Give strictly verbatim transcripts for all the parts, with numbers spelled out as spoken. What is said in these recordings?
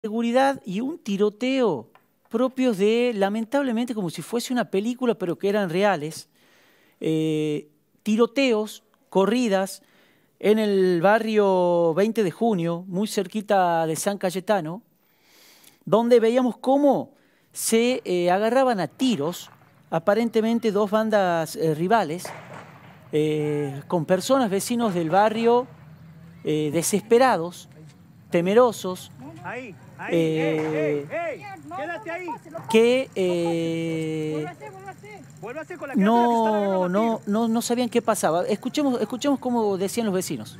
seguridad y un tiroteo propios de, lamentablemente, como si fuese una película, pero que eran reales, eh, tiroteos, corridas en el barrio veinte de junio, muy cerquita de San Cayetano, donde veíamos cómo se eh, agarraban a tiros, aparentemente dos bandas eh, rivales, eh, con personas, vecinos del barrio, eh, desesperados, temerosos, Ahí, ahí, eh, ey, ey, ey, quédate ahí. que eh, Vuélvase con la criatura que se están agarrando no, a no, tiro. no, no sabían qué pasaba. Escuchemos, escuchemos cómo decían los vecinos.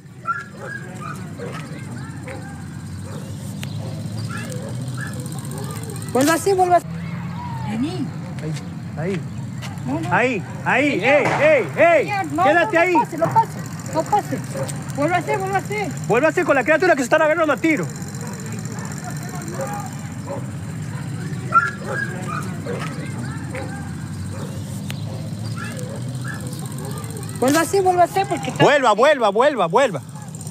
Vuélvase, vuélvase. Vení. Ahí, ahí, No, no. ahí, ahí, ey, ey, ey, No, quédate no, ahí. No pase, no pase. No pase. Vuélvase, vuélvase. Vuélvase con la criatura que se están agarrando a tiro. Vuélvase, vuélvase, porque está... Vuelva, vuelva, vuelva, vuelva.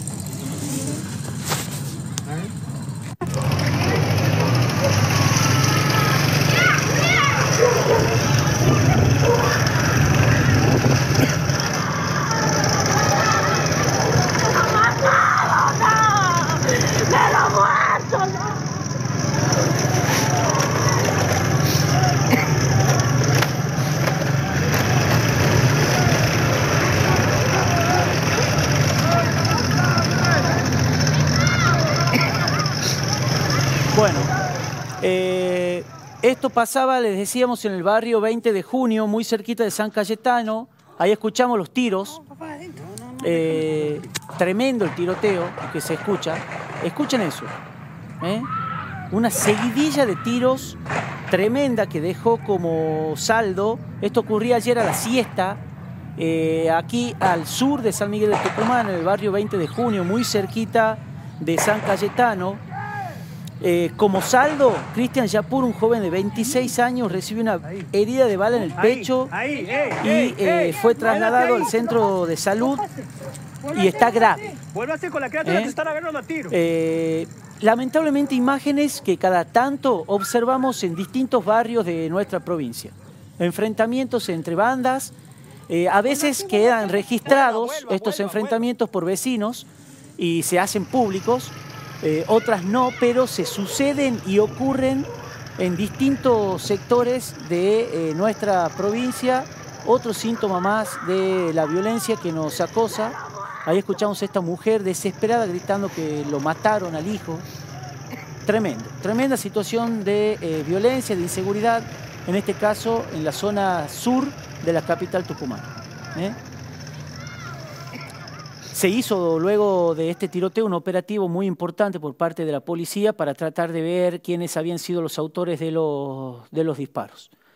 Bueno, eh, esto pasaba, les decíamos, en el barrio veinte de junio, muy cerquita de San Cayetano. Ahí escuchamos los tiros. Eh, tremendo el tiroteo que se escucha. Escuchen eso. ¿eh? Una seguidilla de tiros tremenda que dejó como saldo. Esto ocurría ayer a la siesta, eh, aquí al sur de San Miguel de Tucumán, en el barrio veinte de junio, muy cerquita de San Cayetano. Eh, como saldo, Cristian Yapur, un joven de veintiséis años, recibió una herida de bala en el pecho Ahí, ey, y ey, eh, ey, fue trasladado quédate al ahí. centro de salud y está grave. Vuélvase con la criatura ¿Eh? que se están agarrando a tiro. Eh, lamentablemente, imágenes que cada tanto observamos en distintos barrios de nuestra provincia. Enfrentamientos entre bandas, eh, a veces quedan registrados Vuelva, vuelva, estos vuelva, enfrentamientos por vecinos y se hacen públicos. Eh, otras no, pero se suceden y ocurren en distintos sectores de eh, nuestra provincia. Otro síntoma más de la violencia que nos acosa. Ahí escuchamos a esta mujer desesperada gritando que lo mataron al hijo. Tremendo, tremenda situación de eh, violencia, de inseguridad, en este caso en la zona sur de la capital tucumana. ¿eh? Se hizo luego de este tiroteo un operativo muy importante por parte de la policía para tratar de ver quiénes habían sido los autores de los, de los disparos.